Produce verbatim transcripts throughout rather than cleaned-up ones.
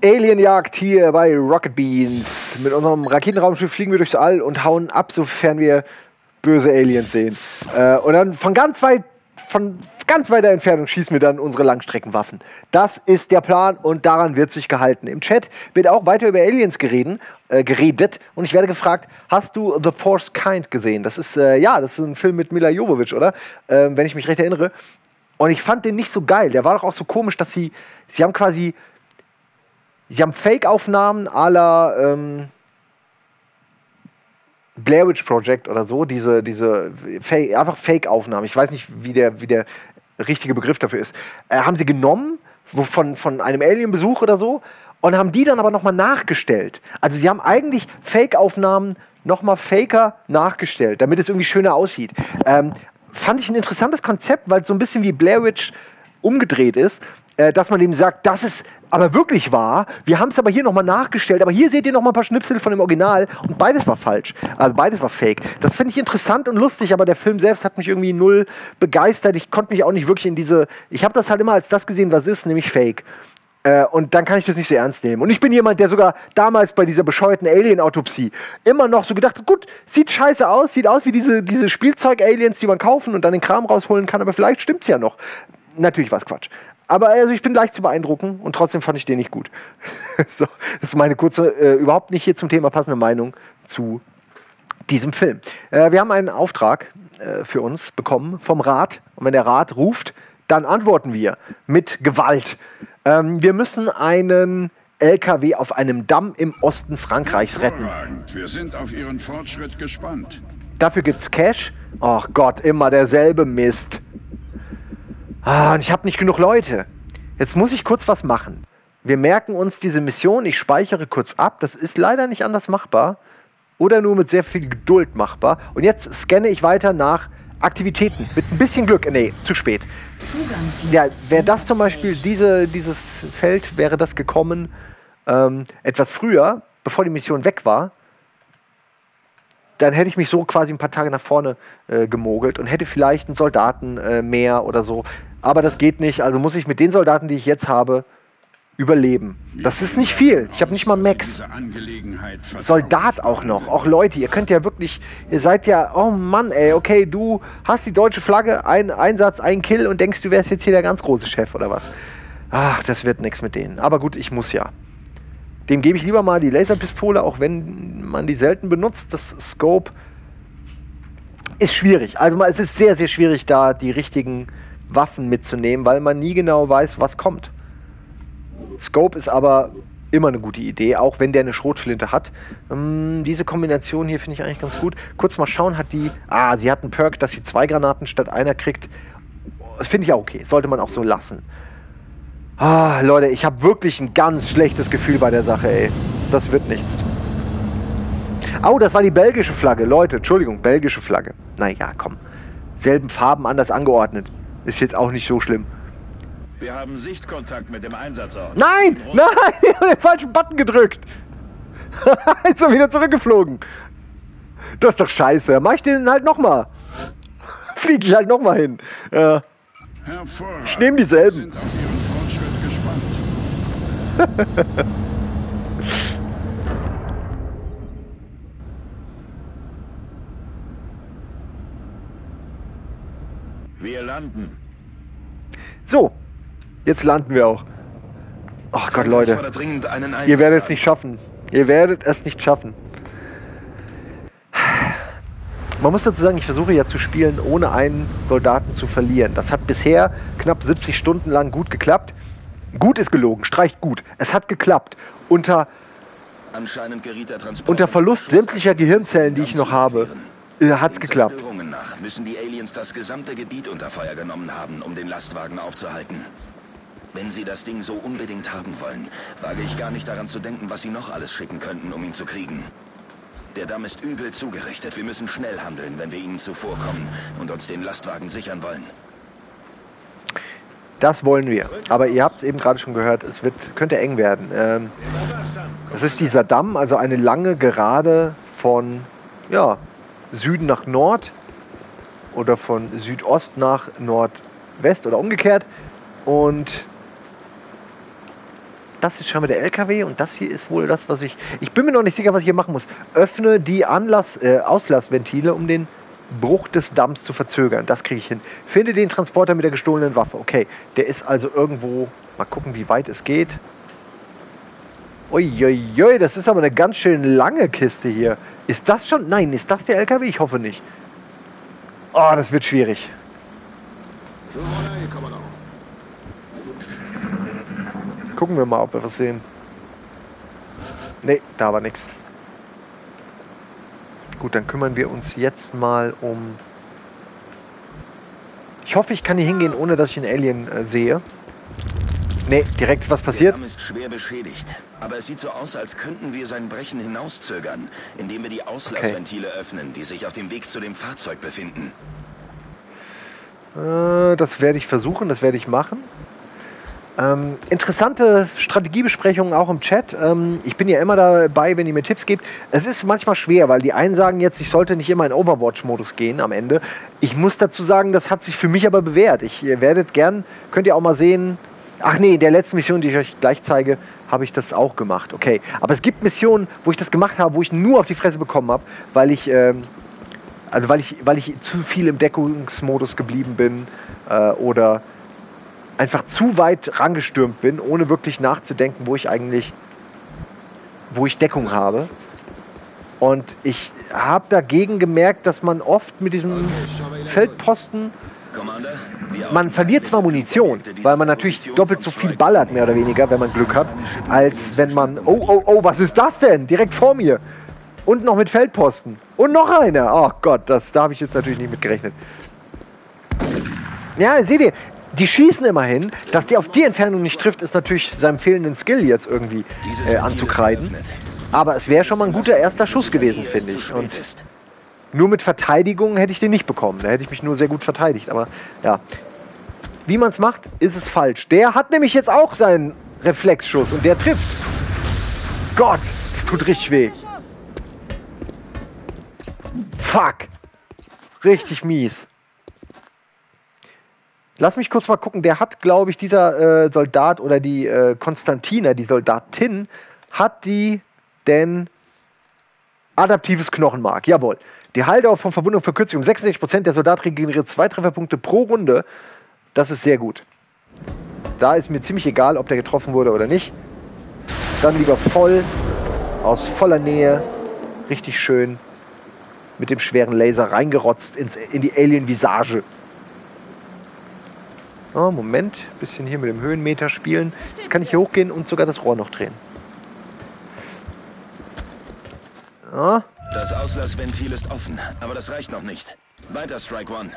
Alienjagd hier bei Rocket Beans. Mit unserem Raketenraumschiff fliegen wir durchs All und hauen ab, sofern wir böse Aliens sehen. Äh, und dann von ganz weit, von ganz weiter Entfernung schießen wir dann unsere Langstreckenwaffen. Das ist der Plan und daran wird sich gehalten. Im Chat wird auch weiter über Aliens gereden, äh, geredet und ich werde gefragt, hast du The Force Kind gesehen? Das ist, äh, ja, das ist ein Film mit Mila Jovovich, oder? Äh, wenn ich mich recht erinnere. Und ich fand den nicht so geil. Der war doch auch so komisch, dass sie, sie haben quasi, sie haben Fake-Aufnahmen à la ähm, Blair Witch Project oder so, diese, diese Fake, einfach Fake-Aufnahmen. Ich weiß nicht, wie der, wie der richtige Begriff dafür ist. Äh, haben sie genommen wo von, von einem Alien-Besuch oder so und haben die dann aber nochmal nachgestellt. Also sie haben eigentlich Fake-Aufnahmen nochmal faker nachgestellt, damit es irgendwie schöner aussieht. Ähm, fand ich ein interessantes Konzept, weil es so ein bisschen wie Blair Witch umgedreht ist, äh, dass man eben sagt, das ist aber wirklich wahr, wir haben es aber hier nochmal nachgestellt, aber hier seht ihr nochmal ein paar Schnipsel von dem Original und beides war falsch, also beides war fake. Das finde ich interessant und lustig, aber der Film selbst hat mich irgendwie null begeistert, ich konnte mich auch nicht wirklich in diese, ich habe das halt immer als das gesehen, was es ist, nämlich fake. Äh, und dann kann ich das nicht so ernst nehmen. Und ich bin jemand, der sogar damals bei dieser bescheuerten Alien-Autopsie immer noch so gedacht hat, gut, sieht scheiße aus, sieht aus wie diese, diese Spielzeug-Aliens, die man kaufen und dann den Kram rausholen kann, aber vielleicht stimmt's ja noch. Natürlich war es Quatsch. Aber also ich bin leicht zu beeindrucken und trotzdem fand ich den nicht gut. So, das ist meine kurze, äh, überhaupt nicht hier zum Thema passende Meinung zu diesem Film. Äh, wir haben einen Auftrag äh, für uns bekommen vom Rat. Und wenn der Rat ruft, dann antworten wir mit Gewalt. Ähm, wir müssen einen L K W auf einem Damm im Osten Frankreichs retten. Wir sind auf Ihren Fortschritt gespannt. Dafür gibt's Cash. Ach Gott, immer derselbe Mist. Ah, und ich habe nicht genug Leute. Jetzt muss ich kurz was machen. Wir merken uns diese Mission. Ich speichere kurz ab. Das ist leider nicht anders machbar. Oder nur mit sehr viel Geduld machbar. Und jetzt scanne ich weiter nach Aktivitäten. Mit ein bisschen Glück. Nee, zu spät. Ja, wäre das zum Beispiel, diese, dieses Feld, wäre das gekommen ähm, etwas früher, bevor die Mission weg war, dann hätte ich mich so quasi ein paar Tage nach vorne äh, gemogelt und hätte vielleicht einen Soldaten äh, mehr oder so. Aber das geht nicht, also muss ich mit den Soldaten, die ich jetzt habe, überleben. Das ist nicht viel. Ich habe nicht mal Max. Soldat auch noch. Auch Leute, ihr könnt ja wirklich, ihr seid ja, oh Mann, ey, okay, du hast die deutsche Flagge, ein Einsatz, ein Kill und denkst, du wärst jetzt hier der ganz große Chef oder was. Ach, das wird nichts mit denen. Aber gut, ich muss ja. Dem gebe ich lieber mal die Laserpistole, auch wenn man die selten benutzt. Das Scope ist schwierig. Also es ist sehr, sehr schwierig, da die richtigen Waffen mitzunehmen, weil man nie genau weiß, was kommt. Scope ist aber immer eine gute Idee, auch wenn der eine Schrotflinte hat. Ähm, diese Kombination hier finde ich eigentlich ganz gut. Kurz mal schauen, hat die... Ah, sie hat einen Perk, dass sie zwei Granaten statt einer kriegt. Finde ich auch okay. Sollte man auch so lassen. Ah, Leute, ich habe wirklich ein ganz schlechtes Gefühl bei der Sache, ey. Das wird nichts. Oh, das war die belgische Flagge. Leute, Entschuldigung, belgische Flagge. Naja, komm. Selben Farben anders angeordnet. Ist jetzt auch nicht so schlimm. Wir haben Sichtkontakt mit dem Einsatzort. Nein! Nein! Ich habe den falschen Button gedrückt. Ist er wieder zurückgeflogen. Das ist doch scheiße. Mach ich den halt nochmal. Fliege ich halt nochmal hin. Ja. Ich nehme dieselben. Wir sind auf Ihren Fortschritt gespannt. Wir landen. So, jetzt landen wir auch. Ach Gott, Leute. Ihr werdet es nicht schaffen. Ihr werdet es nicht schaffen. Man muss dazu sagen, ich versuche ja zu spielen, ohne einen Soldaten zu verlieren. Das hat bisher knapp siebzig Stunden lang gut geklappt. Gut ist gelogen, streicht gut. Es hat geklappt. Unter, unter Verlust sämtlicher Gehirnzellen, die ich noch habe, hat es geklappt. Nach müssen die Aliens das gesamte Gebiet unter Feuer genommen haben, um den Lastwagen aufzuhalten. Wenn sie das Ding so unbedingt haben wollen, wage ich gar nicht daran zu denken, was sie noch alles schicken könnten, um ihn zu kriegen. Der Damm ist übel zugerichtet. Wir müssen schnell handeln, wenn wir ihnen zuvorkommen und uns den Lastwagen sichern wollen. Das wollen wir. Aber ihr habt es eben gerade schon gehört, es wird, könnte eng werden. Ähm, es ist dieser Damm, also eine lange Gerade von, ja, Süden nach Nord oder von Südost nach Nordwest oder umgekehrt. Und Das ist scheinbar der L K W und das hier ist wohl das, was ich... Ich bin mir noch nicht sicher, was ich hier machen muss. Öffne die Anlass, äh, Auslassventile, um den Bruch des Damms zu verzögern. Das kriege ich hin. Finde den Transporter mit der gestohlenen Waffe. Okay, der ist also irgendwo... Mal gucken, wie weit es geht. Uiuiui, das ist aber eine ganz schön lange Kiste hier. Ist das schon... Nein, ist das der L K W? Ich hoffe nicht. Oh, das wird schwierig. Gucken wir mal, ob wir was sehen. Ne, da war nichts. Gut, dann kümmern wir uns jetzt mal um... Ich hoffe, ich kann hier hingehen, ohne dass ich einen Alien äh, sehe. Ne, direkt was passiert. Der Damm ist schwer beschädigt. Aber es sieht so aus, als könnten wir sein Brechen hinauszögern, indem wir die Auslassventile okay. öffnen, die sich auf dem Weg zu dem Fahrzeug befinden. Äh, das werde ich versuchen, das werde ich machen. Ähm, interessante Strategiebesprechungen auch im Chat. Ähm, ich bin ja immer dabei, wenn ihr mir Tipps gebt. Es ist manchmal schwer, weil die einen sagen jetzt, ich sollte nicht immer in Overwatch-Modus gehen am Ende. Ich muss dazu sagen, das hat sich für mich aber bewährt. Ich ihr werdet gern, könnt ihr auch mal sehen. Ach nee, in der letzten Mission, die ich euch gleich zeige, habe ich das auch gemacht. Okay, aber es gibt Missionen, wo ich das gemacht habe, wo ich nur auf die Fresse bekommen habe, weil ich, ähm, also weil ich, weil ich zu viel im Deckungsmodus geblieben bin äh, oder einfach zu weit rangestürmt bin, ohne wirklich nachzudenken, wo ich eigentlich, wo ich Deckung habe. Und ich habe dagegen gemerkt, dass man oft mit diesem Feldposten, man verliert zwar Munition, weil man natürlich doppelt so viel ballert, mehr oder weniger, wenn man Glück hat, als wenn man, oh, oh, oh, was ist das denn? Direkt vor mir. Und noch mit Feldposten. Und noch einer. Oh Gott, das, da habe ich jetzt natürlich nicht mit gerechnet. Ja, seht ihr, die schießen immerhin. Dass die auf die Entfernung nicht trifft, ist natürlich seinem fehlenden Skill jetzt irgendwie äh, anzukreiden. Aber es wäre schon mal ein guter erster Schuss gewesen, finde ich. Und nur mit Verteidigung hätte ich den nicht bekommen. Da hätte ich mich nur sehr gut verteidigt. Aber ja, wie man es macht, ist es falsch. Der hat nämlich jetzt auch seinen Reflexschuss und der trifft. Gott, das tut richtig weh. Fuck. Richtig mies. Lass mich kurz mal gucken. Der hat, glaube ich, dieser äh, Soldat oder die äh, Konstantina, die Soldatin, hat die denn adaptives Knochenmark. Jawohl. Die Heildauer von Verwundung verkürzt sich um sechsundsechzig Prozent. Der Soldat regeneriert zwei Trefferpunkte pro Runde. Das ist sehr gut. Da ist mir ziemlich egal, ob der getroffen wurde oder nicht. Dann lieber voll, aus voller Nähe, richtig schön mit dem schweren Laser reingerotzt ins, in die Alien-Visage. Oh, Moment, bisschen hier mit dem Höhenmeter spielen. Jetzt kann ich hier hochgehen und sogar das Rohr noch drehen. Oh. Das Auslassventil ist offen, aber das reicht noch nicht. Weiter, Strike One.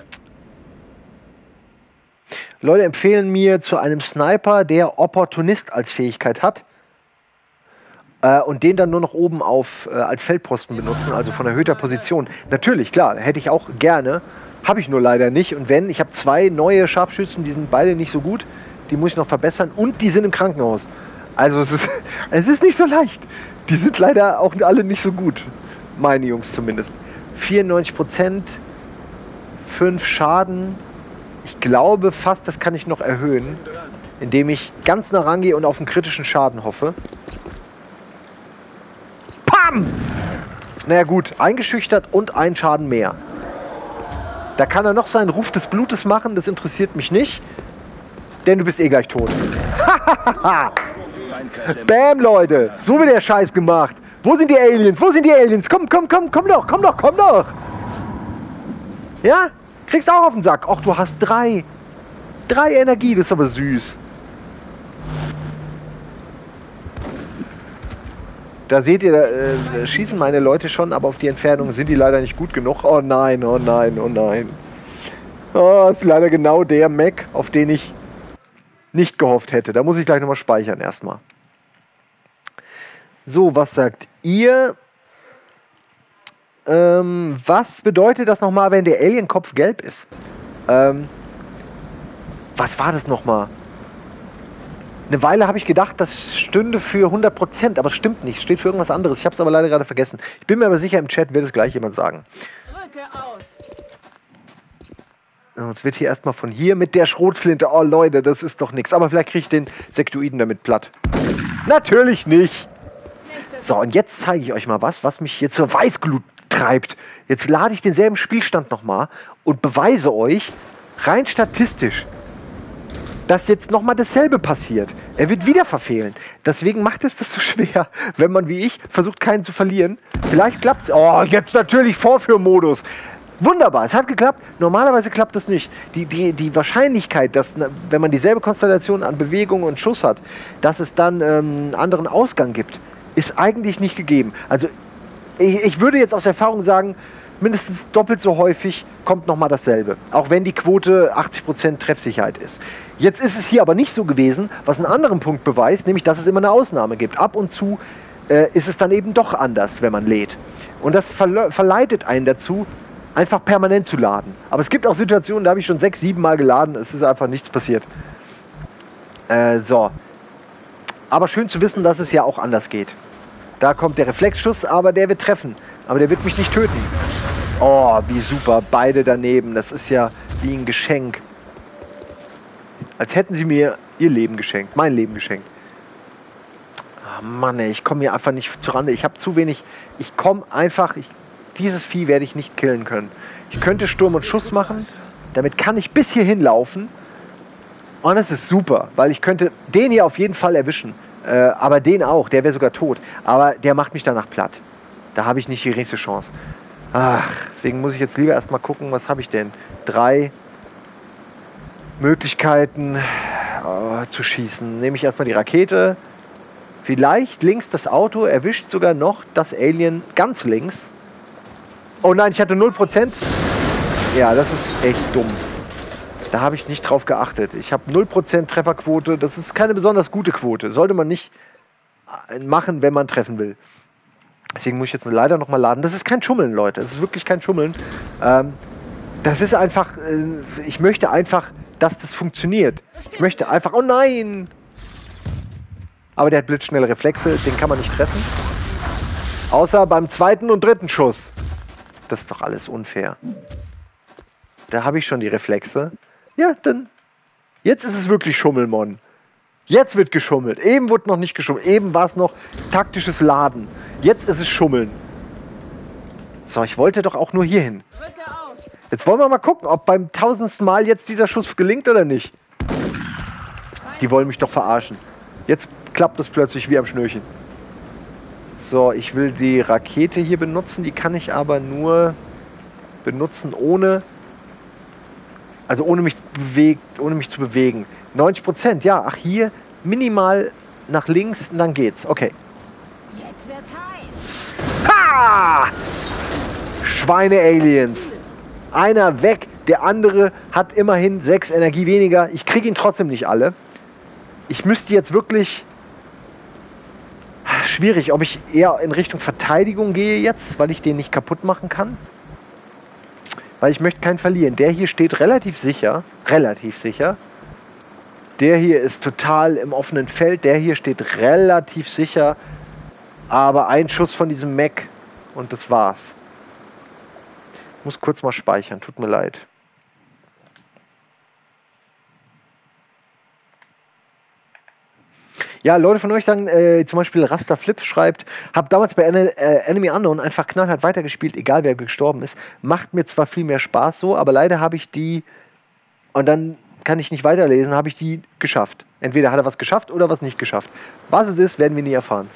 Leute empfehlen mir zu einem Sniper, der Opportunist als Fähigkeit hat. Äh, und den dann nur noch oben auf äh, als Feldposten benutzen, also von erhöhter Position. Natürlich, klar, hätte ich auch gerne. Habe ich nur leider nicht. Und wenn, ich habe zwei neue Scharfschützen, die sind beide nicht so gut. Die muss ich noch verbessern. Und die sind im Krankenhaus. Also es ist, es ist nicht so leicht. Die sind leider auch alle nicht so gut. Meine Jungs zumindest. vierundneunzig Prozent. fünf Schaden. Ich glaube fast, das kann ich noch erhöhen. Indem ich ganz nah rangehe und auf einen kritischen Schaden hoffe. Pam! Naja gut, eingeschüchtert und ein Schaden mehr. Da kann er noch seinen Ruf des Blutes machen, das interessiert mich nicht. Denn du bist eh gleich tot. Bam, Leute. So wird der Scheiß gemacht. Wo sind die Aliens? Wo sind die Aliens? Komm, komm, komm, komm doch, komm doch, komm doch. Ja? Kriegst auch auf den Sack. Ach, du hast drei. Drei Energie, das ist aber süß. Da seht ihr, da äh, schießen meine Leute schon, aber auf die Entfernung sind die leider nicht gut genug. Oh nein, oh nein, oh nein. Oh, ist leider genau der Mac, auf den ich nicht gehofft hätte. Da muss ich gleich nochmal speichern erstmal. So, was sagt ihr? Ähm, was bedeutet das nochmal, wenn der Alien-Kopf gelb ist? Ähm, was war das nochmal? Eine Weile habe ich gedacht, das stünde für hundert Prozent, aber es stimmt nicht. Es steht für irgendwas anderes. Ich habe es aber leider gerade vergessen. Ich bin mir aber sicher, im Chat wird es gleich jemand sagen. Drücke aus. Jetzt wird hier erstmal von hier mit der Schrotflinte. Oh Leute, das ist doch nichts. Aber vielleicht kriege ich den Sektoiden damit platt. Natürlich nicht. So, und jetzt zeige ich euch mal was, was mich hier zur Weißglut treibt. Jetzt lade ich denselben Spielstand nochmal und beweise euch, rein statistisch, dass jetzt nochmal dasselbe passiert. Er wird wieder verfehlen. Deswegen macht es das so schwer, wenn man wie ich versucht, keinen zu verlieren. Vielleicht klappt es. Oh, jetzt natürlich Vorführmodus. Wunderbar, es hat geklappt. Normalerweise klappt das nicht. Die, die, die Wahrscheinlichkeit, dass, wenn man dieselbe Konstellation an Bewegung und Schuss hat, dass es dann ähm, einen anderen Ausgang gibt, ist eigentlich nicht gegeben. Also ich, ich würde jetzt aus Erfahrung sagen, mindestens doppelt so häufig kommt nochmal dasselbe. Auch wenn die Quote achtzig Prozent Treffsicherheit ist. Jetzt ist es hier aber nicht so gewesen, was einen anderen Punkt beweist, nämlich, dass es immer eine Ausnahme gibt. Ab und zu äh, ist es dann eben doch anders, wenn man lädt. Und das verle verleitet einen dazu, einfach permanent zu laden. Aber es gibt auch Situationen, da habe ich schon sechs, sieben Mal geladen, es ist einfach nichts passiert. Äh, so. Aber schön zu wissen, dass es ja auch anders geht. Da kommt der Reflexschuss, aber der wird treffen. Aber der wird mich nicht töten. Oh, wie super. Beide daneben. Das ist ja wie ein Geschenk. Als hätten sie mir ihr Leben geschenkt. Mein Leben geschenkt. Oh Mann, ey, ich komme hier einfach nicht zurande. Ich habe zu wenig. Ich komme einfach... Ich, dieses Vieh werde ich nicht killen können. Ich könnte Sturm und Schuss machen. Damit kann ich bis hierhin laufen. Und das ist super, weil ich könnte den hier auf jeden Fall erwischen. Äh, aber den auch, der wäre sogar tot. Aber der macht mich danach platt. Da habe ich nicht die geringste Chance. Ach, deswegen muss ich jetzt lieber erstmal gucken, was habe ich denn? Drei Möglichkeiten oh, zu schießen. Nehme ich erstmal die Rakete. Vielleicht links das Auto, erwischt sogar noch das Alien ganz links. Oh nein, ich hatte null Prozent. Ja, das ist echt dumm. Da habe ich nicht drauf geachtet. Ich habe null Prozent Trefferquote. Das ist keine besonders gute Quote. Sollte man nicht machen, wenn man treffen will. Deswegen muss ich jetzt leider noch mal laden. Das ist kein Schummeln, Leute. Das ist wirklich kein Schummeln. Ähm, das ist einfach... Äh, ich möchte einfach, dass das funktioniert. Ich möchte einfach... Oh nein! Aber der hat blitzschnelle Reflexe. Den kann man nicht treffen. Außer beim zweiten und dritten Schuss. Das ist doch alles unfair. Da habe ich schon die Reflexe. Ja, dann... Jetzt ist es wirklich Schummelmon. Jetzt wird geschummelt. Eben wurde noch nicht geschummelt. Eben war es noch taktisches Laden. Jetzt ist es Schummeln. So, ich wollte doch auch nur hier hin. Jetzt wollen wir mal gucken, ob beim tausendsten Mal jetzt dieser Schuss gelingt oder nicht. Die wollen mich doch verarschen. Jetzt klappt es plötzlich wie am Schnürchen. So, ich will die Rakete hier benutzen. Die kann ich aber nur benutzen, ohne... Also ohne mich, bewegt, ohne mich zu bewegen. neunzig Prozent, ja. Ach, hier minimal nach links und dann geht's. Okay. Jetzt wird's heiß. Ha! Schweine-Aliens. Einer weg, der andere hat immerhin sechs Energie weniger. Ich kriege ihn trotzdem nicht alle. Ich müsste jetzt wirklich... Schwierig, ob ich eher in Richtung Verteidigung gehe jetzt, weil ich den nicht kaputt machen kann. Weil ich möchte keinen verlieren. Der hier steht relativ sicher. Relativ sicher. Der hier ist total im offenen Feld. Der hier steht relativ sicher. Aber ein Schuss von diesem Mech und das war's. Ich muss kurz mal speichern. Tut mir leid. Ja, Leute von euch sagen, äh, zum Beispiel Rasta Flip schreibt, hab damals bei Ene äh, Enemy Unknown einfach knallhart weitergespielt, egal wer gestorben ist. Macht mir zwar viel mehr Spaß so, aber leider habe ich die, und dann kann ich nicht weiterlesen, habe ich die geschafft. Entweder hat er was geschafft oder was nicht geschafft. Was es ist, werden wir nie erfahren.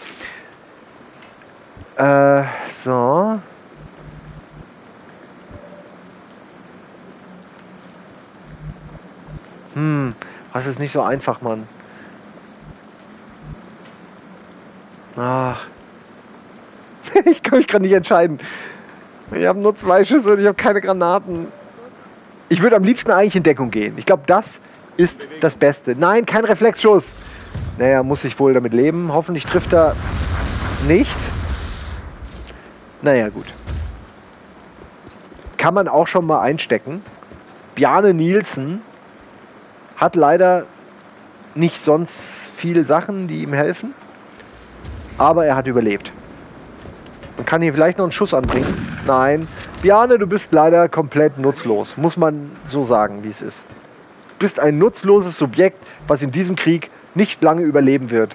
Äh, so. Hm, das ist nicht so einfach, Mann. Ach. Ich kann mich gerade nicht entscheiden. Ich habe nur zwei Schüsse und ich habe keine Granaten. Ich würde am liebsten eigentlich in Deckung gehen. Ich glaube, das ist das Beste. Nein, kein Reflexschuss. Naja, muss ich wohl damit leben. Hoffentlich trifft er nicht. Naja, gut. Kann man auch schon mal einstecken. Bjarne Nielsen hat leider nicht sonst viele Sachen, die ihm helfen. Aber er hat überlebt. Man kann hier vielleicht noch einen Schuss anbringen. Nein, Bjarne, du bist leider komplett nutzlos. Muss man so sagen, wie es ist. Du bist ein nutzloses Subjekt, was in diesem Krieg nicht lange überleben wird.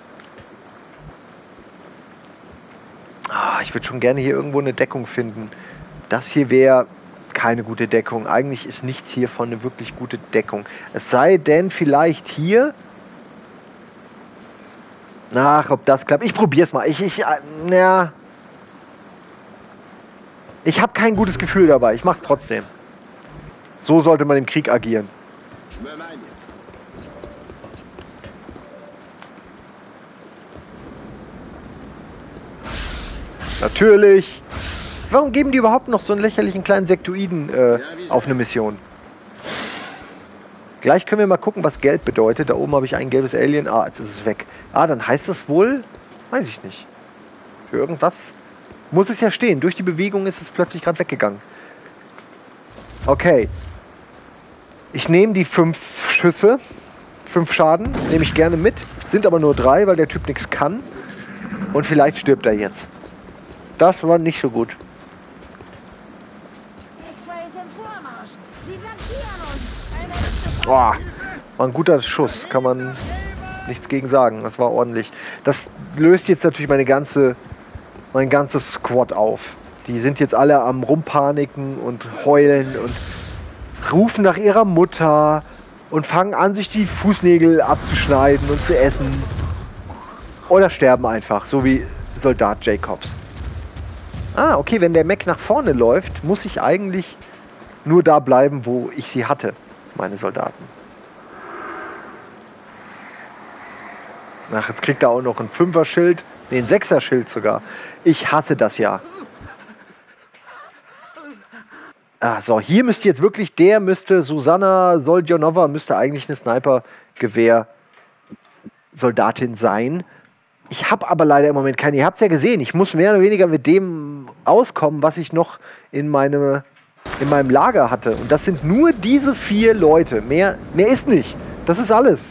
Ah, ich würde schon gerne hier irgendwo eine Deckung finden. Das hier wäre keine gute Deckung. Eigentlich ist nichts hiervon eine wirklich gute Deckung. Es sei denn vielleicht hier... Ach, ob das klappt. Ich probier's mal. Ich, ich, äh, ja. Ich habe kein gutes Gefühl dabei. Ich mach's trotzdem. So sollte man im Krieg agieren. Natürlich. Warum geben die überhaupt noch so einen lächerlichen kleinen Sektoiden äh, auf eine Mission? Gleich können wir mal gucken, was gelb bedeutet. Da oben habe ich ein gelbes Alien. Ah, jetzt ist es weg. Ah, dann heißt das wohl... Weiß ich nicht. Für irgendwas muss es ja stehen. Durch die Bewegung ist es plötzlich gerade weggegangen. Okay. Ich nehme die fünf Schüsse. Fünf Schaden. Nehme ich gerne mit. Sind aber nur drei, weil der Typ nichts kann. Und vielleicht stirbt er jetzt. Das war nicht so gut. Oh, war ein guter Schuss, kann man nichts gegen sagen. Das war ordentlich. Das löst jetzt natürlich meine ganze, mein ganzes Squad auf. Die sind jetzt alle am Rumpaniken und heulen und rufen nach ihrer Mutter und fangen an, sich die Fußnägel abzuschneiden und zu essen. Oder sterben einfach, so wie Soldat Jacobs. Ah, okay, wenn der Mech nach vorne läuft, muss ich eigentlich nur da bleiben, wo ich sie hatte. Meine Soldaten. Ach, jetzt kriegt er auch noch ein Fünfer-Schild. Ne, ein Sechser-Schild sogar. Ich hasse das ja. Ah, so, hier müsste jetzt wirklich, der müsste, Susanna Soldjonova müsste eigentlich eine Sniper-Gewehr-Soldatin sein. Ich habe aber leider im Moment keine. Ihr habt es ja gesehen, ich muss mehr oder weniger mit dem auskommen, was ich noch in meine... in meinem Lager hatte. Und das sind nur diese vier Leute. Mehr, mehr ist nicht. Das ist alles.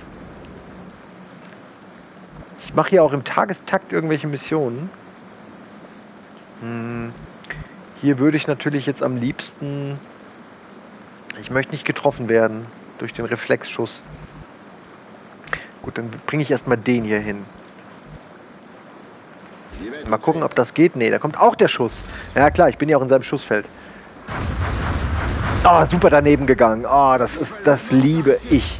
Ich mache hier auch im Tagestakt irgendwelche Missionen. Hm. Hier würde ich natürlich jetzt am liebsten... Ich möchte nicht getroffen werden durch den Reflexschuss. Gut, dann bringe ich erstmal den hier hin. Mal gucken, ob das geht. Nee, da kommt auch der Schuss. Ja klar, ich bin ja auch in seinem Schussfeld. Oh, super daneben gegangen. Oh, das ist, das liebe ich.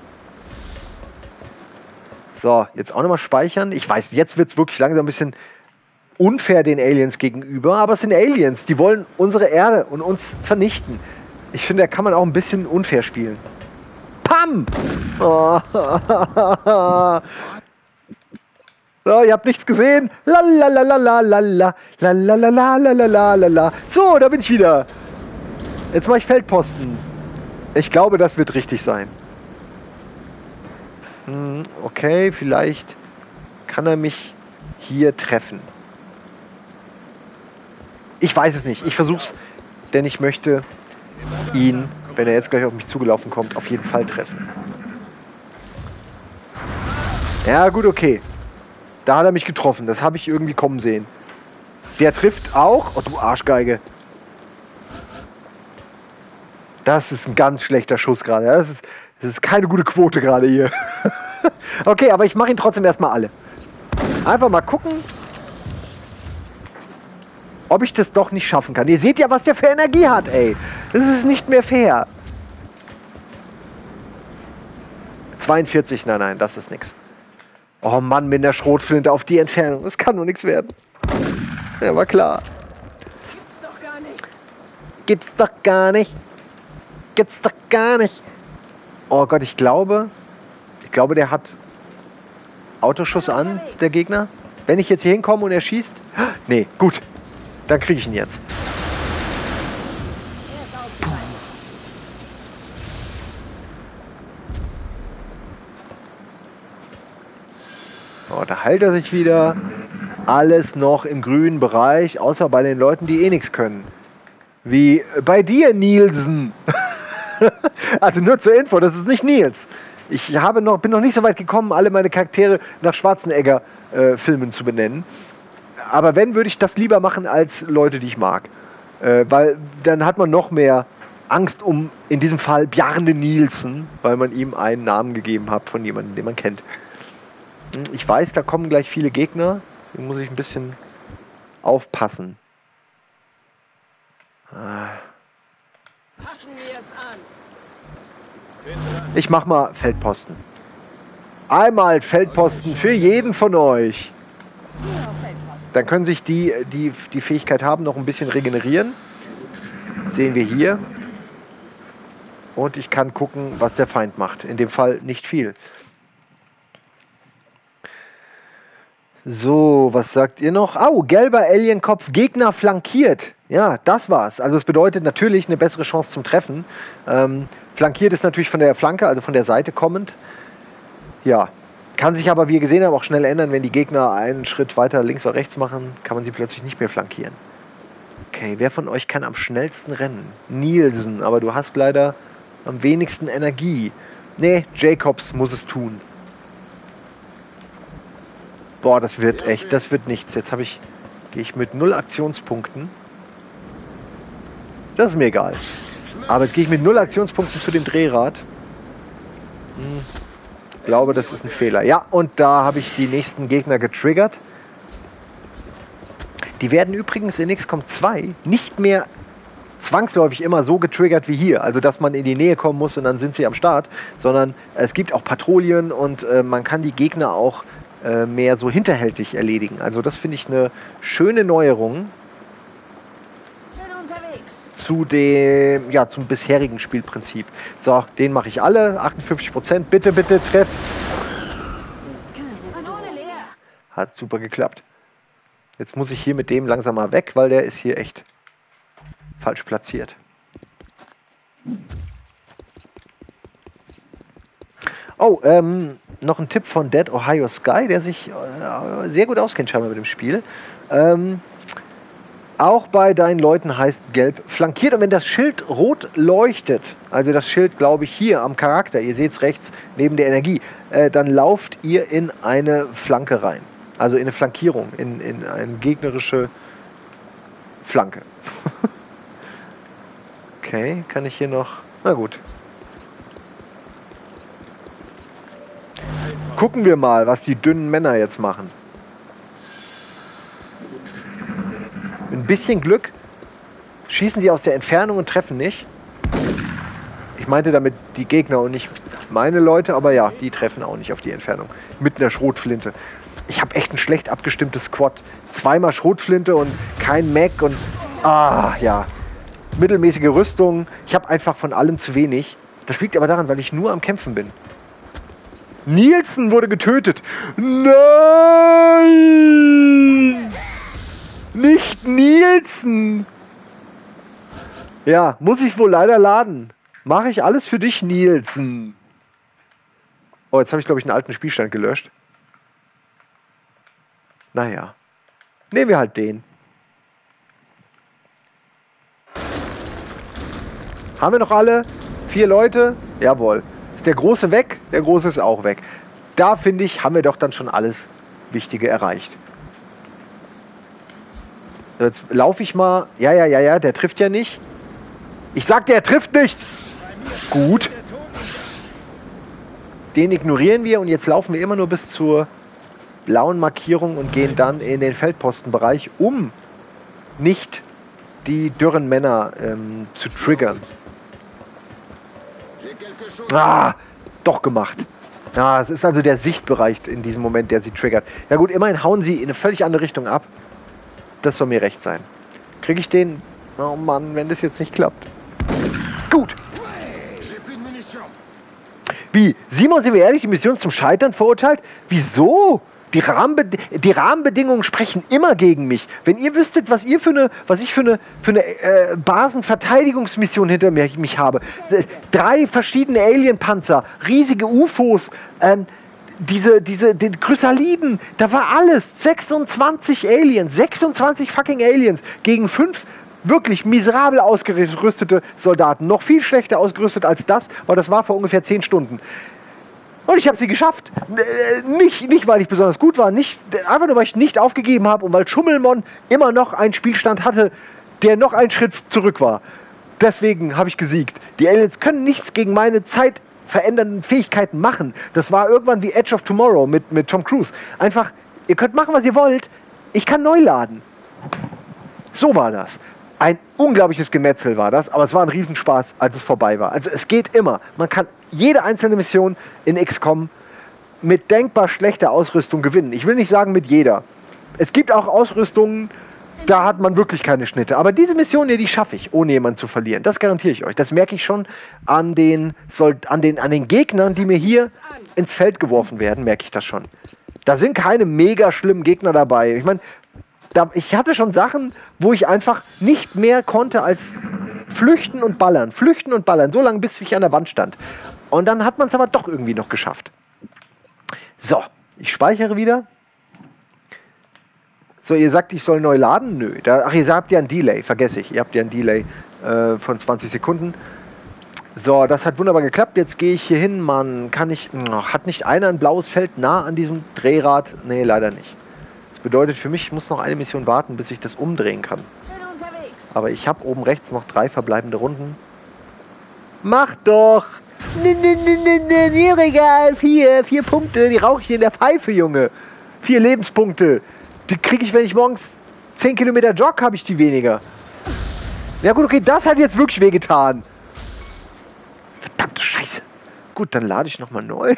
So, jetzt auch nochmal speichern. Ich weiß, jetzt wird es wirklich langsam ein bisschen unfair den Aliens gegenüber. Aber es sind Aliens, die wollen unsere Erde und uns vernichten. Ich finde, da kann man auch ein bisschen unfair spielen. Pam! Oh. So, ihr habt nichts gesehen. Lalalala, lalalala. So, da bin ich wieder. Jetzt mache ich Feldposten. Ich glaube, das wird richtig sein. Hm, okay, vielleicht kann er mich hier treffen. Ich weiß es nicht. Ich versuch's, denn ich möchte ihn, wenn er jetzt gleich auf mich zugelaufen kommt, auf jeden Fall treffen. Ja, gut, okay. Da hat er mich getroffen. Das habe ich irgendwie kommen sehen. Der trifft auch. Oh, du Arschgeige. Das ist ein ganz schlechter Schuss gerade. Das ist, das ist keine gute Quote gerade hier. Okay, aber ich mache ihn trotzdem erstmal alle. Einfach mal gucken, ob ich das doch nicht schaffen kann. Ihr seht ja, was der für Energie hat, ey. Das ist nicht mehr fair. zweiundvierzig, nein, nein, das ist nix. Oh Mann, mit der Schrotflinte auf die Entfernung. Das kann doch nichts werden. Ja, war klar. Gibt's doch gar nicht. Gibt's doch gar nicht. Oh Gott, ich glaube... Ich glaube, der hat Autoschuss an, der Gegner. Wenn ich jetzt hier hinkomme und er schießt... Nee, gut. Dann kriege ich ihn jetzt. Oh, da heilt er sich wieder. Alles noch im grünen Bereich, außer bei den Leuten, die eh nichts können. Wie bei dir, Nielsen. Also nur zur Info, das ist nicht Nils. Ich habe noch, bin noch nicht so weit gekommen, alle meine Charaktere nach Schwarzenegger-Filmen äh, zu benennen. Aber wenn, würde ich das lieber machen als Leute, die ich mag. Äh, weil dann hat man noch mehr Angst um, in diesem Fall, Bjarne Nielsen, weil man ihm einen Namen gegeben hat von jemandem, den man kennt. Ich weiß, da kommen gleich viele Gegner. Da muss ich ein bisschen aufpassen. Ah. Ich mach mal Feldposten. Einmal Feldposten für jeden von euch. Dann können sich die, die die Fähigkeit haben, noch ein bisschen regenerieren. Sehen wir hier. Und ich kann gucken, was der Feind macht. In dem Fall nicht viel. So, was sagt ihr noch? Au, oh, gelber Alienkopf, Gegner flankiert. Ja, das war's. Also es bedeutet natürlich eine bessere Chance zum Treffen. Ähm, flankiert ist natürlich von der Flanke, also von der Seite kommend. Ja, kann sich aber, wie ihr gesehen habt, auch schnell ändern. Wenn die Gegner einen Schritt weiter links oder rechts machen, kann man sie plötzlich nicht mehr flankieren. Okay, wer von euch kann am schnellsten rennen? Nielsen, aber du hast leider am wenigsten Energie. Nee, Jacobs muss es tun. Boah, das wird echt, das wird nichts. Jetzt habe ich, gehe ich mit null Aktionspunkten. Das ist mir egal. Aber jetzt gehe ich mit null Aktionspunkten zu dem Drehrad. Hm. Ich glaube, das ist ein Fehler. Ja, und da habe ich die nächsten Gegner getriggert. Die werden übrigens in X COM zwei nicht mehr zwangsläufig immer so getriggert wie hier. Also, dass man in die Nähe kommen muss und dann sind sie am Start. Sondern es gibt auch Patrouillen und äh, man kann die Gegner auch äh, mehr so hinterhältig erledigen. Also, das finde ich eine schöne Neuerung zu dem, ja, zum bisherigen Spielprinzip. So, den mache ich alle. achtundfünfzig Prozent. Bitte, bitte, treff. Hat super geklappt. Jetzt muss ich hier mit dem langsam mal weg, weil der ist hier echt falsch platziert. Oh, ähm, noch ein Tipp von Dead Ohio Sky, der sich äh, sehr gut auskennt scheinbar mit dem Spiel. Ähm, auch bei deinen Leuten heißt gelb flankiert. Und wenn das Schild rot leuchtet, also das Schild, glaube ich, hier am Charakter, ihr seht es rechts neben der Energie, äh, dann lauft ihr in eine Flanke rein. Also in eine Flankierung, in, in eine gegnerische Flanke. Okay, kann ich hier noch... Na gut. Gucken wir mal, was die dünnen Männer jetzt machen. Mit ein bisschen Glück schießen sie aus der Entfernung und treffen nicht. Ich meinte damit die Gegner und nicht meine Leute, aber ja, die treffen auch nicht auf die Entfernung. Mit einer Schrotflinte. Ich habe echt ein schlecht abgestimmtes Squad. Zweimal Schrotflinte und kein Mac und... Ah, ja. Mittelmäßige Rüstung. Ich habe einfach von allem zu wenig. Das liegt aber daran, weil ich nur am Kämpfen bin. Nielsen wurde getötet. Nein! Nicht Nielsen! Ja, muss ich wohl leider laden. Mache ich alles für dich, Nielsen. Oh, jetzt habe ich, glaube ich, einen alten Spielstand gelöscht. Naja. Nehmen wir halt den. Haben wir noch alle? Vier Leute? Jawohl. Ist der Große weg? Der Große ist auch weg. Da, finde ich, haben wir doch dann schon alles Wichtige erreicht. Jetzt laufe ich mal... Ja, ja, ja, ja, der trifft ja nicht. Ich sagte, er trifft nicht! Gut. Den ignorieren wir und jetzt laufen wir immer nur bis zur blauen Markierung und gehen dann in den Feldpostenbereich, um nicht die dürren Männer ähm, zu triggern. Ah, doch gemacht. Ja, es ist also der Sichtbereich in diesem Moment, der sie triggert. Ja gut, immerhin hauen sie in eine völlig andere Richtung ab. Das soll mir recht sein. Kriege ich den? Oh Mann, wenn das jetzt nicht klappt. Gut. Wie? Simon, sind wir ehrlich, die Mission ist zum Scheitern verurteilt? Wieso? Die, Rahmenbed die Rahmenbedingungen sprechen immer gegen mich. Wenn ihr wüsstet, was ihr für eine, was ich für eine, für eine äh, Basenverteidigungsmission hinter mir mich habe. Äh, drei verschiedene Alienpanzer, riesige U F Os, ähm, diese, diese, die Chrysaliden, da war alles. sechsundzwanzig Aliens, sechsundzwanzig fucking Aliens gegen fünf wirklich miserabel ausgerüstete Soldaten. Noch viel schlechter ausgerüstet als das, weil das war vor ungefähr zehn Stunden. Und ich habe sie geschafft. Äh, nicht, nicht, weil ich besonders gut war, nicht, einfach nur, weil ich nicht aufgegeben habe und weil Schummelmon immer noch einen Spielstand hatte, der noch einen Schritt zurück war. Deswegen habe ich gesiegt. Die Aliens können nichts gegen meine zeitverändernden Fähigkeiten machen. Das war irgendwann wie Edge of Tomorrow mit, mit Tom Cruise. Einfach, ihr könnt machen, was ihr wollt. Ich kann neu laden. So war das. Ein unglaubliches Gemetzel war das, aber es war ein Riesenspaß, als es vorbei war. Also es geht immer. Man kann jede einzelne Mission in X COM mit denkbar schlechter Ausrüstung gewinnen. Ich will nicht sagen mit jeder. Es gibt auch Ausrüstungen, da hat man wirklich keine Schnitte. Aber diese Mission hier, die schaffe ich, ohne jemanden zu verlieren. Das garantiere ich euch. Das merke ich schon an den, an den, an den Gegnern, die mir hier ins Feld geworfen werden, merke ich das schon. Da sind keine mega schlimmen Gegner dabei. Ich meine, Da, ich hatte schon Sachen, wo ich einfach nicht mehr konnte als flüchten und ballern. Flüchten und ballern, so lange bis ich an der Wand stand. Und dann hat man es aber doch irgendwie noch geschafft. So, ich speichere wieder. So, ihr sagt, ich soll neu laden? Nö. Da, ach, ihr habt ja ein Delay, vergesse ich. Ihr habt ja ein Delay äh, von zwanzig Sekunden. So, das hat wunderbar geklappt. Jetzt gehe ich hier hin, Mann. Kann ich... Ach, hat nicht einer ein blaues Feld nah an diesem Drehrad? Nee, leider nicht. Bedeutet für mich, ich muss noch eine Mission warten, bis ich das umdrehen kann. Aber ich habe oben rechts noch drei verbleibende Runden. Mach doch! Nee, nee, nee, nee, nee, nee, egal. Vier, vier Punkte, die rauche ich in der Pfeife, Junge. Vier Lebenspunkte. Die kriege ich, wenn ich morgens zehn Kilometer jogge, habe ich die weniger. Ja gut, okay, das hat jetzt wirklich wehgetan. Verdammte Scheiße. Gut, dann lade ich nochmal neu.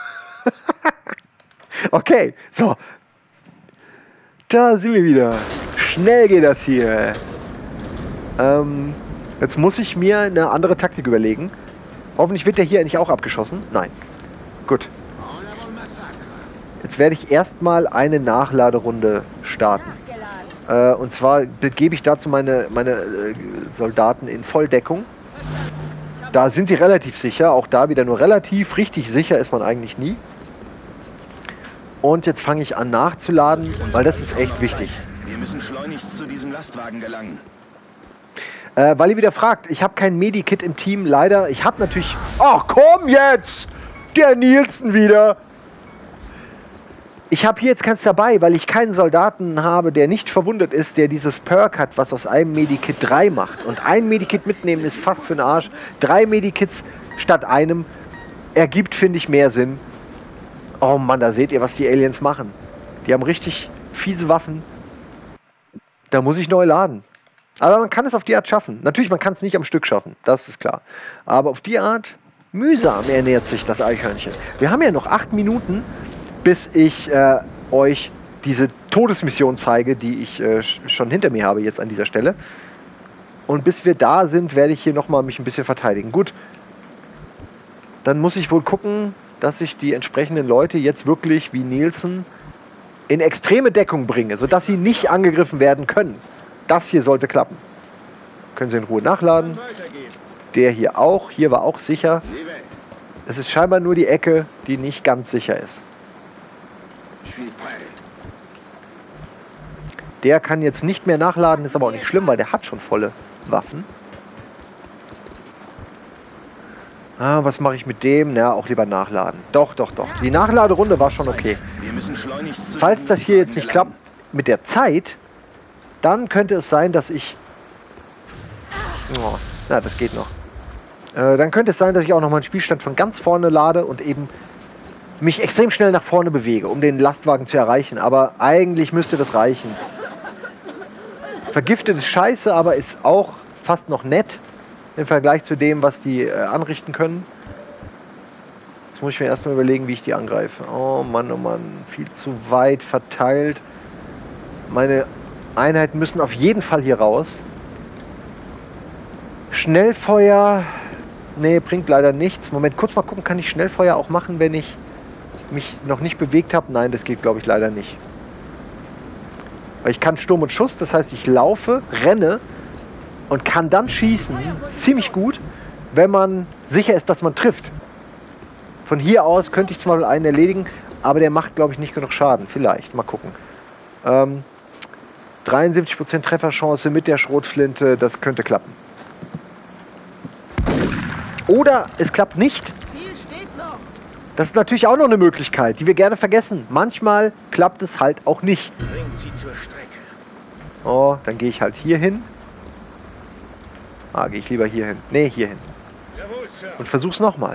Okay, so. Da sind wir wieder. Schnell geht das hier. Ähm, jetzt muss ich mir eine andere Taktik überlegen. Hoffentlich wird der hier eigentlich auch abgeschossen. Nein. Gut. Jetzt werde ich erstmal eine Nachladerunde starten. Äh, und zwar begebe ich dazu meine, meine äh, Soldaten in Volldeckung. Da sind sie relativ sicher. Auch da wieder nur relativ. Richtig sicher ist man eigentlich nie. Und jetzt fange ich an nachzuladen, weil das ist echt wichtig. Wir müssen schleunigst zu diesem Lastwagen gelangen. Äh, weil ihr wieder fragt, ich habe kein Medikit im Team, leider. Ich habe natürlich... Ach komm jetzt! Der Nielsen wieder! Ich habe hier jetzt keins dabei, weil ich keinen Soldaten habe, der nicht verwundet ist, der dieses Perk hat, was aus einem Medikit drei macht. Und ein Medikit mitnehmen ist fast für den Arsch. Drei Medikits statt einem ergibt, finde ich, mehr Sinn. Oh Mann, da seht ihr, was die Aliens machen. Die haben richtig fiese Waffen. Da muss ich neu laden. Aber man kann es auf die Art schaffen. Natürlich, man kann es nicht am Stück schaffen. Das ist klar. Aber auf die Art, mühsam ernährt sich das Eichhörnchen. Wir haben ja noch acht Minuten, bis ich äh, euch diese Todesmission zeige, die ich äh, schon hinter mir habe jetzt an dieser Stelle. Und bis wir da sind, werde ich hier nochmal mich ein bisschen verteidigen. Gut, dann muss ich wohl gucken, dass ich die entsprechenden Leute jetzt wirklich wie Nielsen in extreme Deckung bringe, sodass sie nicht angegriffen werden können. Das hier sollte klappen. Können Sie in Ruhe nachladen. Der hier auch. Hier war auch sicher. Es ist scheinbar nur die Ecke, die nicht ganz sicher ist. Der kann jetzt nicht mehr nachladen, ist aber auch nicht schlimm, weil der hat schon volle Waffen. Ah, was mache ich mit dem? Na, auch lieber nachladen. Doch, doch, doch. Die Nachladerunde war schon okay. Falls das hier jetzt nicht klappt mit der Zeit, dann könnte es sein, dass ich... Oh, na, das geht noch. Äh, dann könnte es sein, dass ich auch noch mal einen Spielstand von ganz vorne lade und eben mich extrem schnell nach vorne bewege, um den Lastwagen zu erreichen. Aber eigentlich müsste das reichen. Vergiftet ist scheiße, aber ist auch fast noch nett im Vergleich zu dem, was die äh, anrichten können. Jetzt muss ich mir erstmal überlegen, wie ich die angreife. Oh Mann, oh Mann, viel zu weit verteilt. Meine Einheiten müssen auf jeden Fall hier raus. Schnellfeuer, nee, bringt leider nichts. Moment, kurz mal gucken, kann ich Schnellfeuer auch machen, wenn ich mich noch nicht bewegt habe? Nein, das geht, glaube ich, leider nicht. Weil ich kann Sturm und Schuss, das heißt, ich laufe, renne und kann dann schießen, ziemlich gut, wenn man sicher ist, dass man trifft. Von hier aus könnte ich zum Beispiel einen erledigen, aber der macht, glaube ich, nicht genug Schaden. Vielleicht, mal gucken. Ähm, dreiundsiebzig Prozent Trefferchance mit der Schrotflinte, das könnte klappen. Oder es klappt nicht. Das ist natürlich auch noch eine Möglichkeit, die wir gerne vergessen. Manchmal klappt es halt auch nicht. Oh, dann gehe ich halt hier hin. Ah, gehe ich lieber hier hin. Nee, hier hin. Und versuch's nochmal.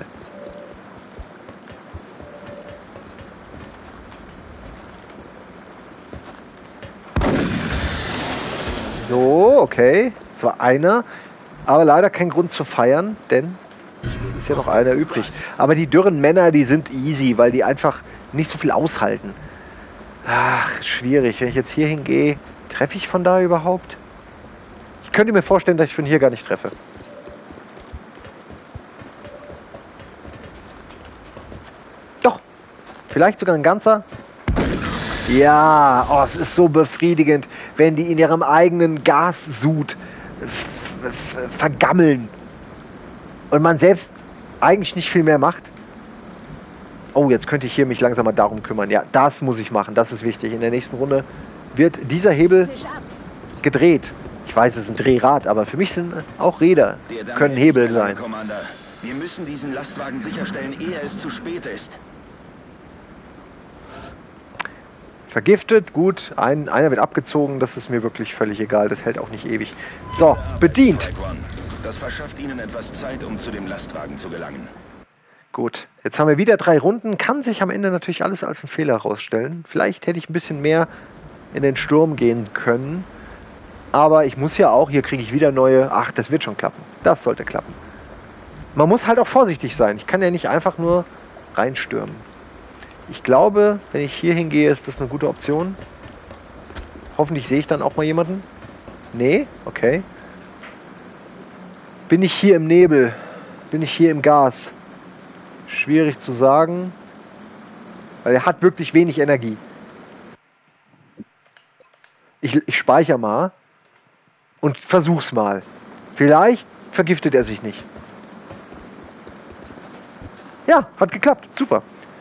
So, okay. Das war einer. Aber leider kein Grund zu feiern, denn es ist ja noch einer übrig. Aber die dürren Männer, die sind easy, weil die einfach nicht so viel aushalten. Ach, schwierig. Wenn ich jetzt hier hingehe, treffe ich von da überhaupt? Ich könnte mir vorstellen, dass ich von hier gar nicht treffe. Doch. Vielleicht sogar ein ganzer. Ja, oh, es ist so befriedigend, wenn die in ihrem eigenen Gassud vergammeln. Und man selbst eigentlich nicht viel mehr macht. Oh, jetzt könnte ich hier mich langsam mal darum kümmern. Ja, das muss ich machen. Das ist wichtig. In der nächsten Runde wird dieser Hebel gedreht. Ich weiß, es ist ein Drehrad, aber für mich sind auch Räder, können Hebel sein. Commander. Wir müssen diesen Lastwagen sicherstellen, ehe es zu spät ist. Vergiftet, gut. Ein, einer wird abgezogen. Das ist mir wirklich völlig egal. Das hält auch nicht ewig. So, bedient. Das verschafft Ihnen etwas Zeit, um zu dem Lastwagen zu gelangen. Gut, jetzt haben wir wieder drei Runden. Kann sich am Ende natürlich alles als ein Fehler herausstellen. Vielleicht hätte ich ein bisschen mehr in den Sturm gehen können. Aber ich muss ja auch, hier kriege ich wieder neue... Ach, das wird schon klappen. Das sollte klappen. Man muss halt auch vorsichtig sein. Ich kann ja nicht einfach nur reinstürmen. Ich glaube, wenn ich hier hingehe, ist das eine gute Option. Hoffentlich sehe ich dann auch mal jemanden. Nee? Okay. Bin ich hier im Nebel? Bin ich hier im Gas? Schwierig zu sagen. Weil er hat wirklich wenig Energie. Ich, ich speichere mal. Und versuch's mal. Vielleicht vergiftet er sich nicht. Ja, hat geklappt. Super.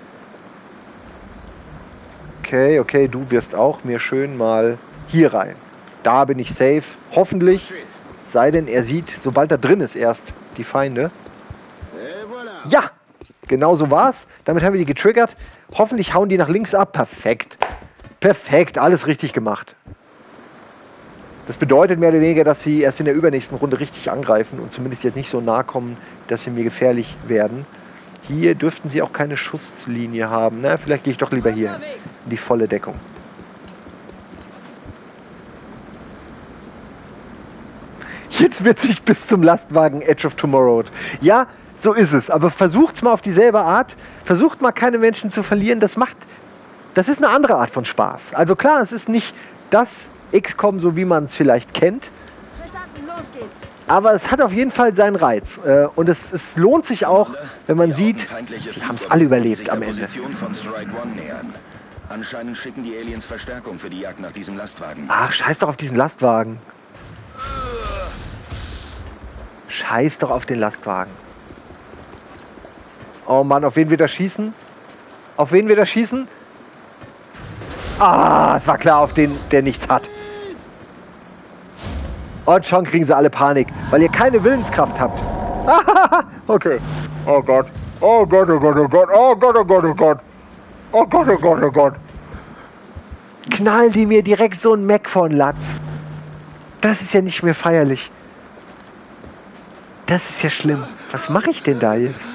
Okay, okay, du wirst auch mir schön mal hier rein. Da bin ich safe. Hoffentlich. Sei denn, er sieht, sobald er drin ist, erst die Feinde. Ja! Genau so war's. Damit haben wir die getriggert. Hoffentlich hauen die nach links ab. Perfekt. Perfekt. Alles richtig gemacht. Das bedeutet mehr oder weniger, dass sie erst in der übernächsten Runde richtig angreifen und zumindest jetzt nicht so nah kommen, dass sie mir gefährlich werden. Hier dürften sie auch keine Schusslinie haben. Na, vielleicht gehe ich doch lieber hier hin. In die volle Deckung. Jetzt wird sich bis zum Lastwagen Edge of Tomorrow. Ja, so ist es. Aber versucht's mal auf dieselbe Art. Versucht mal, keine Menschen zu verlieren. Das macht... Das ist eine andere Art von Spaß. Also klar, es ist nicht das X COM, so wie man es vielleicht kennt. Aber es hat auf jeden Fall seinen Reiz. Und es, es lohnt sich auch, wenn man sieht, sie haben es alle überlebt am Ende. Anscheinend schicken die Aliens Verstärkung für die Jagd nach diesem Lastwagen. Ach, scheiß doch auf diesen Lastwagen. Scheiß doch auf den Lastwagen. Oh Mann, auf wen wir da schießen? Auf wen wir da schießen? Ah, es war klar, auf den, der nichts hat. Und schon kriegen sie alle Panik, weil ihr keine Willenskraft habt. Okay. Oh Gott. Oh Gott, oh Gott, oh Gott. Oh Gott, oh Gott, oh Gott. Oh Gott, oh Gott, oh Gott. Knallen die mir direkt so ein Mac von Latz. Das ist ja nicht mehr feierlich. Das ist ja schlimm. Was mache ich denn da jetzt?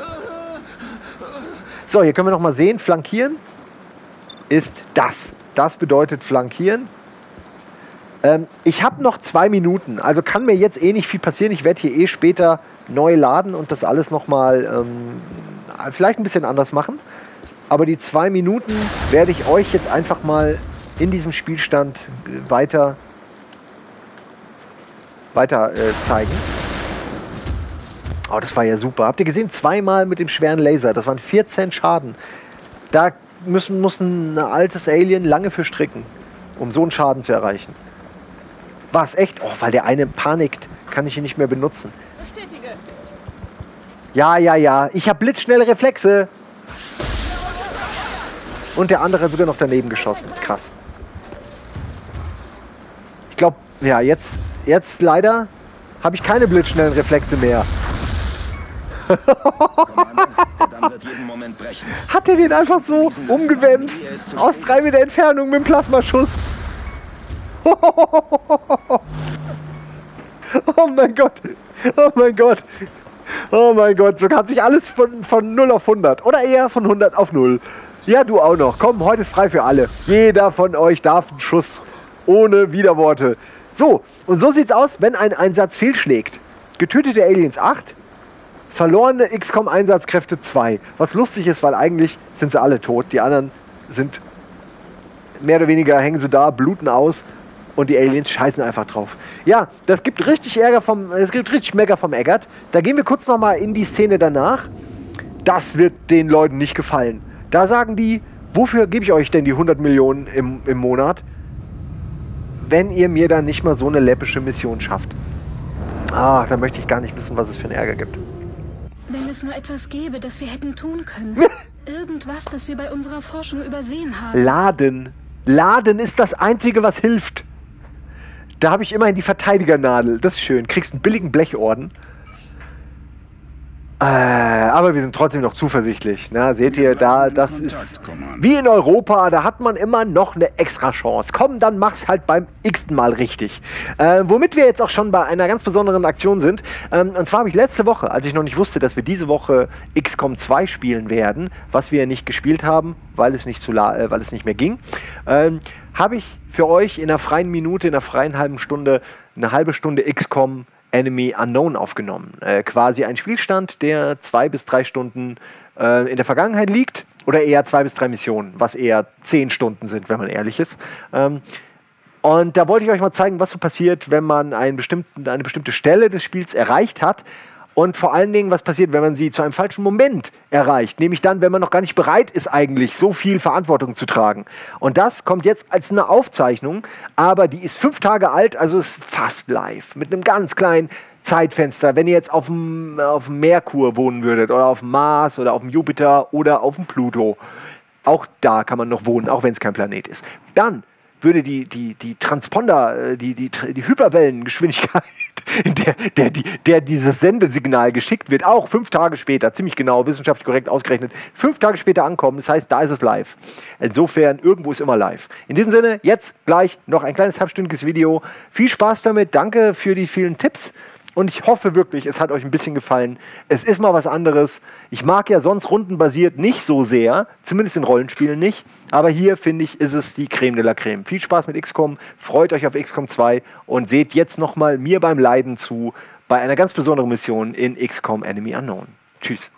So, hier können wir noch mal sehen. Flankieren ist das. Das bedeutet flankieren. Ähm, ich habe noch zwei Minuten. Also kann mir jetzt eh nicht viel passieren. Ich werde hier eh später neu laden und das alles noch mal ähm, vielleicht ein bisschen anders machen. Aber die zwei Minuten werde ich euch jetzt einfach mal in diesem Spielstand weiter, weiter äh, zeigen. Oh, das war ja super. Habt ihr gesehen? Zweimal mit dem schweren Laser. Das waren vierzehn Schaden. Da müssen, muss ein altes Alien lange für stricken, um so einen Schaden zu erreichen. War es echt? Oh, weil der eine panikt, kann ich ihn nicht mehr benutzen. Bestätige. Ja, ja, ja. Ich habe blitzschnelle Reflexe. Und der andere hat sogar noch daneben geschossen. Krass. Ich glaube, ja, jetzt, jetzt leider habe ich keine blitzschnellen Reflexe mehr. Hat er den einfach so umgewämst aus drei Meter Entfernung mit dem Plasmaschuss? Oh mein Gott. Oh mein Gott. Oh mein Gott. So kann sich alles von, von null auf hundert. Oder eher von hundert auf null. Ja, du auch noch. Komm, heute ist frei für alle. Jeder von euch darf einen Schuss. Ohne Widerworte. So, und so sieht's aus, wenn ein Einsatz fehlschlägt. Getötete Aliens acht. Verlorene X COM-Einsatzkräfte zwei. Was lustig ist, weil eigentlich sind sie alle tot. Die anderen sind mehr oder weniger, hängen sie da, bluten aus und die Aliens scheißen einfach drauf. Ja, das gibt richtig Ärger vom, es gibt richtig Mecker vom Eggert. Da gehen wir kurz nochmal in die Szene danach. Das wird den Leuten nicht gefallen. Da sagen die, wofür gebe ich euch denn die hundert Millionen im, im Monat, wenn ihr mir dann nicht mal so eine läppische Mission schafft? Ah, da möchte ich gar nicht wissen, was es für einen Ärger gibt. Wenn es nur etwas gäbe, das wir hätten tun können. Irgendwas, das wir bei unserer Forschung übersehen haben. Laden. Laden ist das Einzige, was hilft. Da habe ich immerhin die Verteidigernadel. Das ist schön. Kriegst einen billigen Blechorden. Äh, aber wir sind trotzdem noch zuversichtlich. Na, seht ihr, da, das ist wie in Europa, da hat man immer noch eine extra Chance. Komm, dann mach's halt beim x-ten Mal richtig. Äh, womit wir jetzt auch schon bei einer ganz besonderen Aktion sind. Ähm, und zwar habe ich letzte Woche, als ich noch nicht wusste, dass wir diese Woche X COM zwei spielen werden, was wir nicht gespielt haben, weil es nicht, zu la äh, weil es nicht mehr ging, ähm, habe ich für euch in einer freien Minute, in einer freien halben Stunde, eine halbe Stunde X COM Enemy Unknown aufgenommen. Äh, quasi ein Spielstand, der zwei bis drei Stunden äh, in der Vergangenheit liegt. Oder eher zwei bis drei Missionen, was eher zehn Stunden sind, wenn man ehrlich ist. Ähm, und da wollte ich euch mal zeigen, was so passiert, wenn man einen bestimmten, eine bestimmte Stelle des Spiels erreicht hat. Und vor allen Dingen, was passiert, wenn man sie zu einem falschen Moment erreicht. Nämlich dann, wenn man noch gar nicht bereit ist, eigentlich so viel Verantwortung zu tragen. Und das kommt jetzt als eine Aufzeichnung, aber die ist fünf Tage alt, also ist fast live. Mit einem ganz kleinen Zeitfenster. Wenn ihr jetzt auf dem, auf dem Merkur wohnen würdet oder auf dem Mars oder auf dem Jupiter oder auf dem Pluto. Auch da kann man noch wohnen, auch wenn es kein Planet ist. Dann würde die, die, die Transponder, die, die, die Hyperwellengeschwindigkeit, der, der, die, der dieses Sendesignal geschickt wird, auch fünf Tage später, ziemlich genau, wissenschaftlich korrekt ausgerechnet, fünf Tage später ankommen. Das heißt, da ist es live. Insofern, irgendwo ist immer live. In diesem Sinne, jetzt gleich noch ein kleines halbstündiges Video. Viel Spaß damit, danke für die vielen Tipps. Und ich hoffe wirklich, es hat euch ein bisschen gefallen. Es ist mal was anderes. Ich mag ja sonst rundenbasiert nicht so sehr, zumindest in Rollenspielen nicht. Aber hier, finde ich, ist es die Creme de la Creme. Viel Spaß mit X COM, freut euch auf X COM zwei und seht jetzt nochmal mir beim Leiden zu bei einer ganz besonderen Mission in X COM Enemy Unknown. Tschüss.